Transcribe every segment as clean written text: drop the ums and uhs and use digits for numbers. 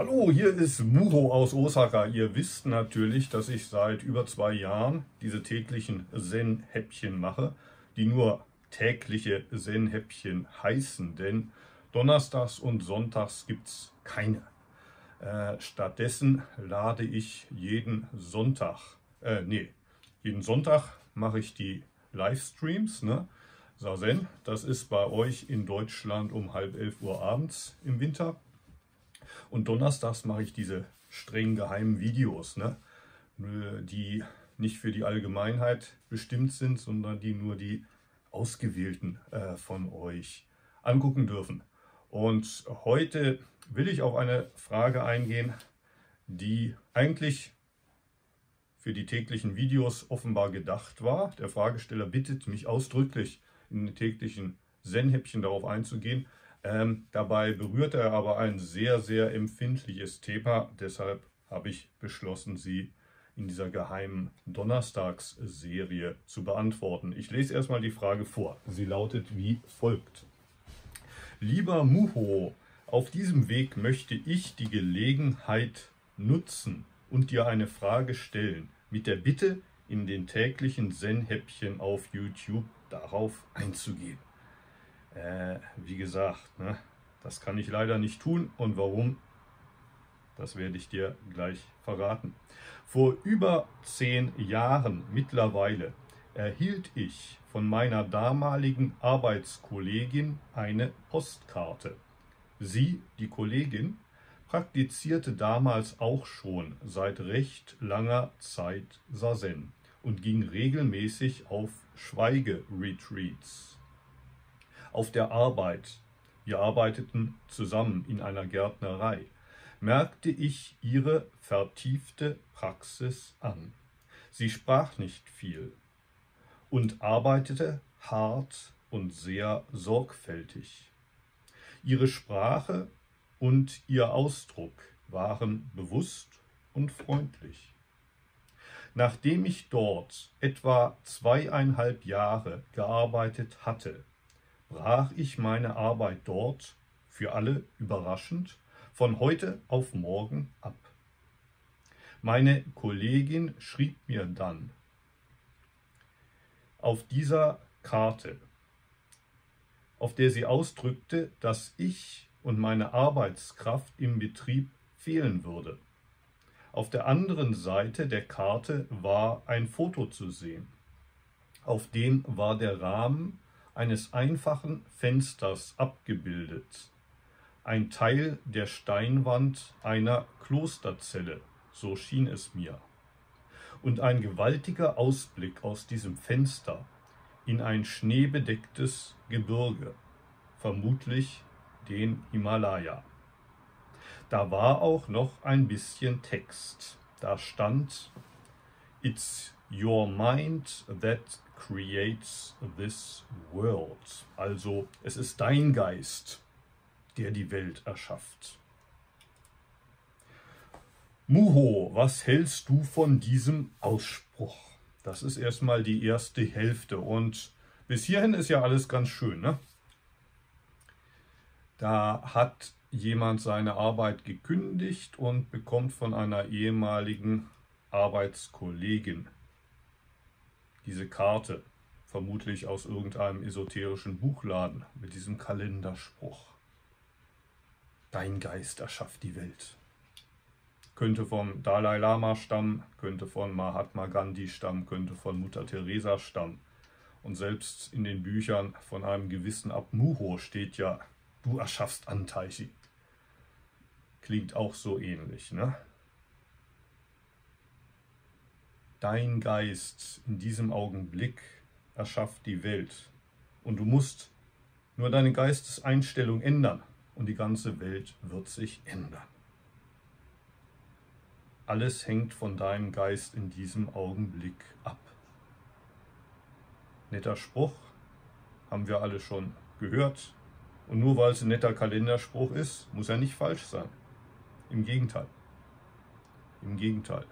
Hallo, hier ist Muro aus Osaka. Ihr wisst natürlich, dass ich seit über 2 Jahren diese täglichen Zen-Häppchen mache, die nur tägliche Zen-Häppchen heißen, denn donnerstags und sonntags gibt es keine. Stattdessen lade ich jeden Sonntag mache ich die Livestreams, ne? Sazen, das ist bei euch in Deutschland um halb 11 Uhr abends im Winter. Und donnerstags mache ich diese streng geheimen Videos, ne? Die nicht für die Allgemeinheit bestimmt sind, sondern die nur die Ausgewählten von euch angucken dürfen. Und heute will ich auf eine Frage eingehen, die eigentlich für die täglichen Videos offenbar gedacht war. Der Fragesteller bittet mich ausdrücklich, in den täglichen Zen-Häppchen darauf einzugehen. Dabei berührt er aber ein sehr, sehr empfindliches Thema. Deshalb habe ich beschlossen, sie in dieser geheimen Donnerstagsserie zu beantworten. Ich lese erstmal die Frage vor. Sie lautet wie folgt. Lieber Muho, auf diesem Weg möchte ich die Gelegenheit nutzen und dir eine Frage stellen, mit der Bitte, in den täglichen Zen-Häppchen auf YouTube darauf einzugehen. Wie gesagt, ne, das kann ich leider nicht tun. Und warum, das werde ich dir gleich verraten. Vor über 10 Jahren mittlerweile erhielt ich von meiner damaligen Arbeitskollegin eine Postkarte. Sie, die Kollegin, praktizierte damals auch schon seit recht langer Zeit Sazen und ging regelmäßig auf Schweigeretreats. Auf der Arbeit, wir arbeiteten zusammen in einer Gärtnerei, merkte ich ihre vertiefte Praxis an. Sie sprach nicht viel und arbeitete hart und sehr sorgfältig. Ihre Sprache und ihr Ausdruck waren bewusst und freundlich. Nachdem ich dort etwa 2,5 Jahre gearbeitet hatte, brach ich meine Arbeit dort, für alle überraschend, von heute auf morgen ab. Meine Kollegin schrieb mir dann auf dieser Karte, auf der sie ausdrückte, dass ich und meine Arbeitskraft im Betrieb fehlen würde. Auf der anderen Seite der Karte war ein Foto zu sehen. Auf dem war der Rahmen eines einfachen Fensters abgebildet, ein Teil der Steinwand einer Klosterzelle, so schien es mir, und ein gewaltiger Ausblick aus diesem Fenster in ein schneebedecktes Gebirge, vermutlich den Himalaya. Da war auch noch ein bisschen Text. Da stand: It's your mind that creates this world. Also, es ist dein Geist, der die Welt erschafft. Muho, was hältst du von diesem Ausspruch? Das ist erstmal die erste Hälfte und bis hierhin ist ja alles ganz schön, ne? Da hat jemand seine Arbeit gekündigt und bekommt von einer ehemaligen Arbeitskollegin diese Karte, vermutlich aus irgendeinem esoterischen Buchladen, mit diesem Kalenderspruch. Dein Geist erschafft die Welt. Könnte vom Dalai Lama stammen, könnte von Mahatma Gandhi stammen, könnte von Mutter Teresa stammen. Und selbst in den Büchern von einem gewissen Abmuho steht ja, du erschaffst Antaichi. Klingt auch so ähnlich, ne? Dein Geist in diesem Augenblick erschafft die Welt. Und du musst nur deine Geisteseinstellung ändern und die ganze Welt wird sich ändern. Alles hängt von deinem Geist in diesem Augenblick ab. Netter Spruch, haben wir alle schon gehört. Und nur weil es ein netter Kalenderspruch ist, muss er nicht falsch sein. Im Gegenteil. Im Gegenteil.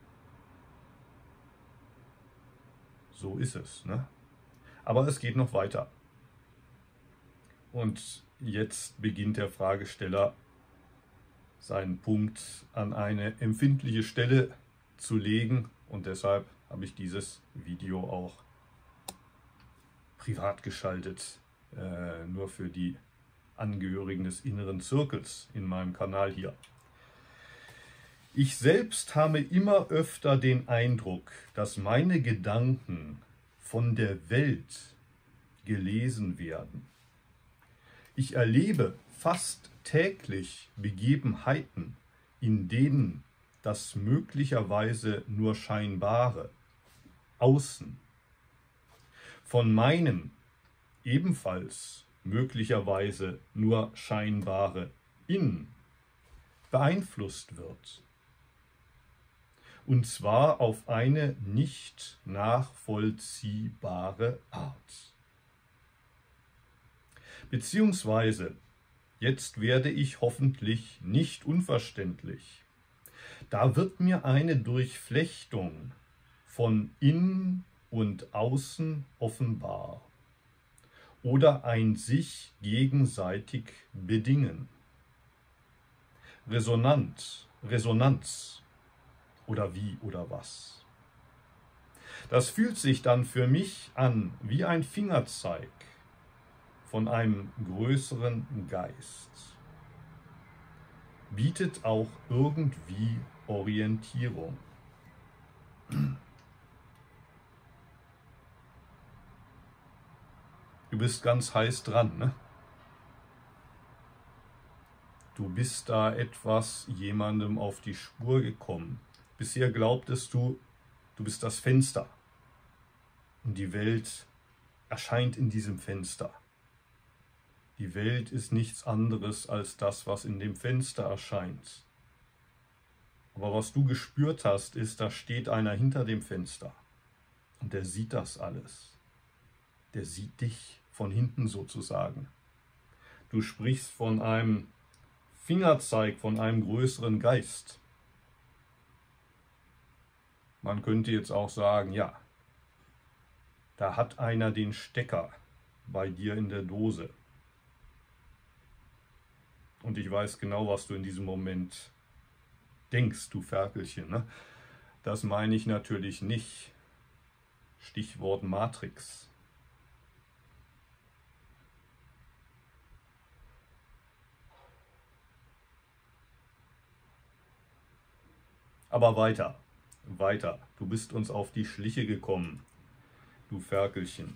So ist es, ne? Aber es geht noch weiter. Und jetzt beginnt der Fragesteller seinen Punkt an eine empfindliche Stelle zu legen, und deshalb habe ich dieses Video auch privat geschaltet, nur für die Angehörigen des inneren Zirkels in meinem Kanal hier. Ich selbst habe immer öfter den Eindruck, dass meine Gedanken von der Welt gelesen werden. Ich erlebe fast täglich Begebenheiten, in denen das möglicherweise nur Scheinbare außen von meinem ebenfalls möglicherweise nur scheinbare innen beeinflusst wird. Und zwar auf eine nicht nachvollziehbare Art. Beziehungsweise, jetzt werde ich hoffentlich nicht unverständlich. Da wird mir eine Durchflechtung von innen und außen offenbar oder ein sich gegenseitig bedingen. Resonanz oder wie oder was. Das fühlt sich dann für mich an wie ein Fingerzeig von einem größeren Geist. Bietet auch irgendwie Orientierung. Du bist ganz heiß dran, ne? Du bist da etwas jemandem auf die Spur gekommen. Bisher glaubtest du, du bist das Fenster. Und die Welt erscheint in diesem Fenster. Die Welt ist nichts anderes als das, was in dem Fenster erscheint. Aber was du gespürt hast, ist, da steht einer hinter dem Fenster. Und der sieht das alles. Der sieht dich von hinten sozusagen. Du sprichst von einem Fingerzeig, von einem größeren Geist. Man könnte jetzt auch sagen, ja, da hat einer den Stecker bei dir in der Dose. Und ich weiß genau, was du in diesem Moment denkst, du Ferkelchen, ne? Das meine ich natürlich nicht. Stichwort Matrix. Aber weiter, weiter. Du bist uns auf die Schliche gekommen, du Ferkelchen.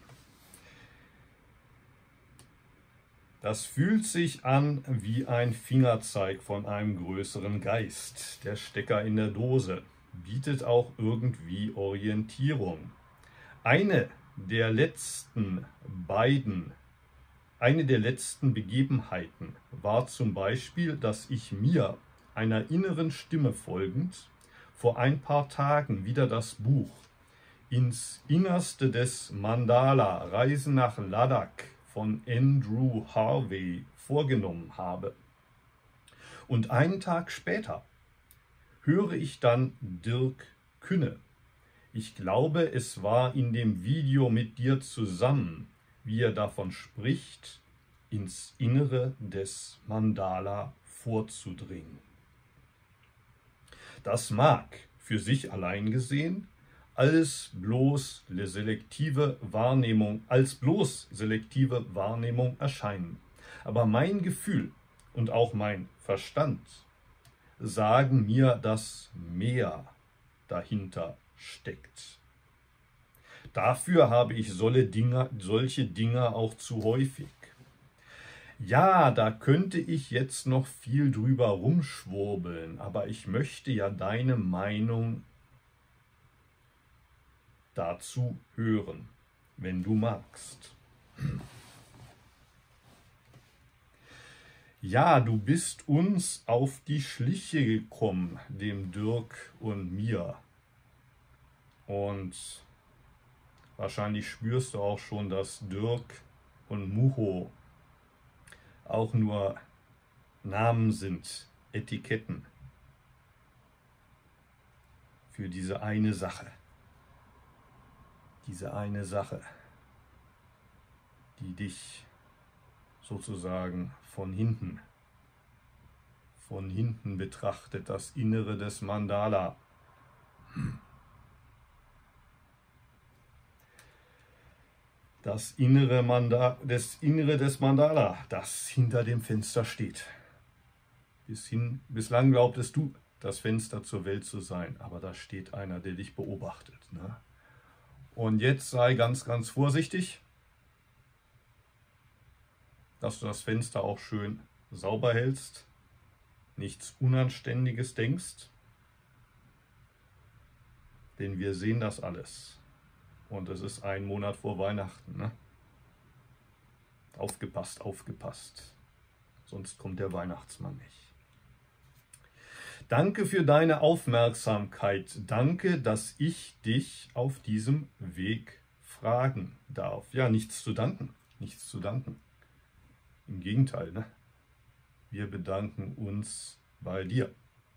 Das fühlt sich an wie ein Fingerzeig von einem größeren Geist. Der Stecker in der Dose bietet auch irgendwie Orientierung. Eine der letzten Begebenheiten war zum Beispiel, dass ich mir einer inneren Stimme folgend vor ein paar Tagen wieder das Buch Ins Innerste des Mandala, Reisen nach Ladakh von Andrew Harvey vorgenommen habe. Und einen Tag später höre ich dann Dirk Künne. Ich glaube, es war in dem Video mit dir zusammen, wie er davon spricht, ins Innere des Mandala vorzudringen. Das mag für sich allein gesehen als bloß selektive Wahrnehmung erscheinen. Aber mein Gefühl und auch mein Verstand sagen mir, dass mehr dahinter steckt. Dafür habe ich solche Dinge auch zu häufig. Ja, da könnte ich jetzt noch viel drüber rumschwurbeln, aber ich möchte ja deine Meinung dazu hören, wenn du magst. Ja, du bist uns auf die Schliche gekommen, dem Dirk und mir. Und wahrscheinlich spürst du auch schon, dass Dirk und Muho auch nur Namen sind, Etiketten für diese eine Sache. Diese eine Sache, die dich sozusagen von hinten von hinten betrachtet, das Innere des Mandala. Das Innere des Mandala, das hinter dem Fenster steht. Bislang glaubtest du, das Fenster zur Welt zu sein, aber da steht einer, der dich beobachtet. Ne? Und jetzt sei ganz, ganz vorsichtig, dass du das Fenster auch schön sauber hältst, nichts Unanständiges denkst, denn wir sehen das alles. Und es ist ein Monat vor Weihnachten. Ne? Aufgepasst, aufgepasst, sonst kommt der Weihnachtsmann nicht. Danke für deine Aufmerksamkeit. Danke, dass ich dich auf diesem Weg fragen darf. Ja, nichts zu danken, nichts zu danken. Im Gegenteil, ne? Wir bedanken uns bei dir,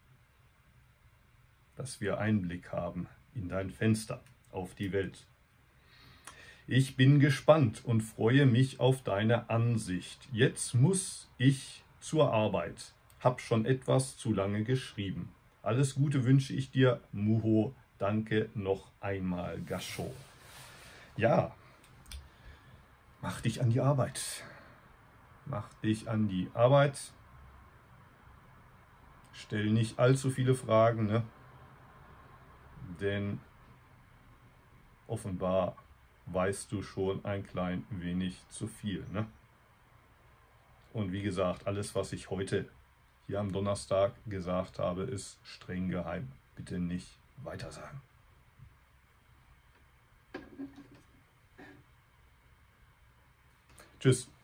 dass wir Einblick haben in dein Fenster auf die Welt. Ich bin gespannt und freue mich auf deine Ansicht. Jetzt muss ich zur Arbeit. Hab schon etwas zu lange geschrieben. Alles Gute wünsche ich dir, Muho. Danke noch einmal, Gascho. Ja, mach dich an die Arbeit. Mach dich an die Arbeit. Stell nicht allzu viele Fragen, ne? Denn offenbar weißt du schon ein klein wenig zu viel. Ne? Und wie gesagt, alles, was ich heute hier am Donnerstag gesagt habe, ist streng geheim. Bitte nicht weitersagen. Tschüss.